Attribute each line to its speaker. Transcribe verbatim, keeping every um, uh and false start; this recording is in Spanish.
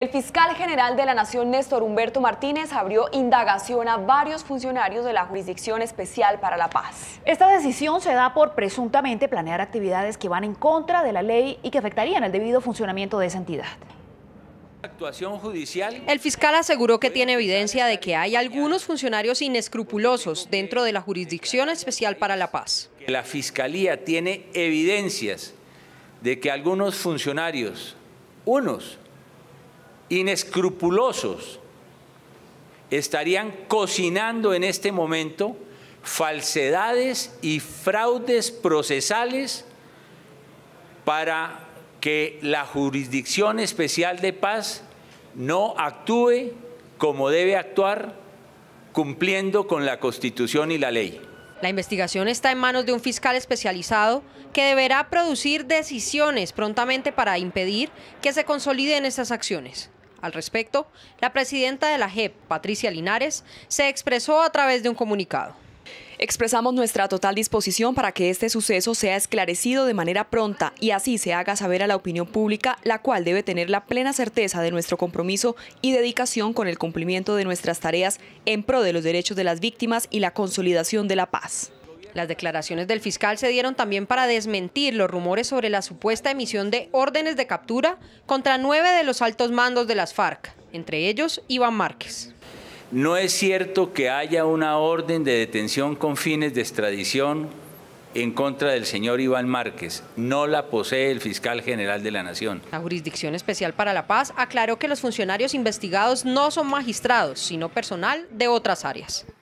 Speaker 1: El fiscal general de la Nación, Néstor Humberto Martínez, abrió indagación a varios funcionarios de la Jurisdicción Especial para la Paz.
Speaker 2: Esta decisión se da por presuntamente planear actividades que van en contra de la ley y que afectarían el debido funcionamiento de esa entidad.
Speaker 3: Actuación judicial.
Speaker 4: El fiscal aseguró que tiene evidencia de que hay algunos funcionarios inescrupulosos dentro de la Jurisdicción Especial para la Paz.
Speaker 3: La Fiscalía tiene evidencias de que algunos funcionarios, unos inescrupulosos, estarían cocinando en este momento falsedades y fraudes procesales para que la Jurisdicción Especial de Paz no actúe como debe actuar, cumpliendo con la Constitución y la ley.
Speaker 4: La investigación está en manos de un fiscal especializado que deberá producir decisiones prontamente para impedir que se consoliden estas acciones. Al respecto, la presidenta de la J E P, Patricia Linares, se expresó a través de un comunicado.
Speaker 1: Expresamos nuestra total disposición para que este suceso sea esclarecido de manera pronta y así se haga saber a la opinión pública, la cual debe tener la plena certeza de nuestro compromiso y dedicación con el cumplimiento de nuestras tareas en pro de los derechos de las víctimas y la consolidación de la paz.
Speaker 4: Las declaraciones del fiscal se dieron también para desmentir los rumores sobre la supuesta emisión de órdenes de captura contra nueve de los altos mandos de las FARC, entre ellos Iván Márquez.
Speaker 3: No es cierto que haya una orden de detención con fines de extradición en contra del señor Iván Márquez. No la posee el fiscal general de la Nación.
Speaker 4: La Jurisdicción Especial para la Paz aclaró que los funcionarios investigados no son magistrados, sino personal de otras áreas.